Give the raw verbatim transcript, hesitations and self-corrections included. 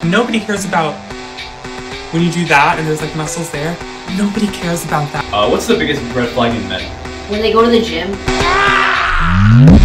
Nobody cares about when you do that and there's like muscles there. Nobody cares about that. Uh, what's the biggest red flag in men? When they go to the gym.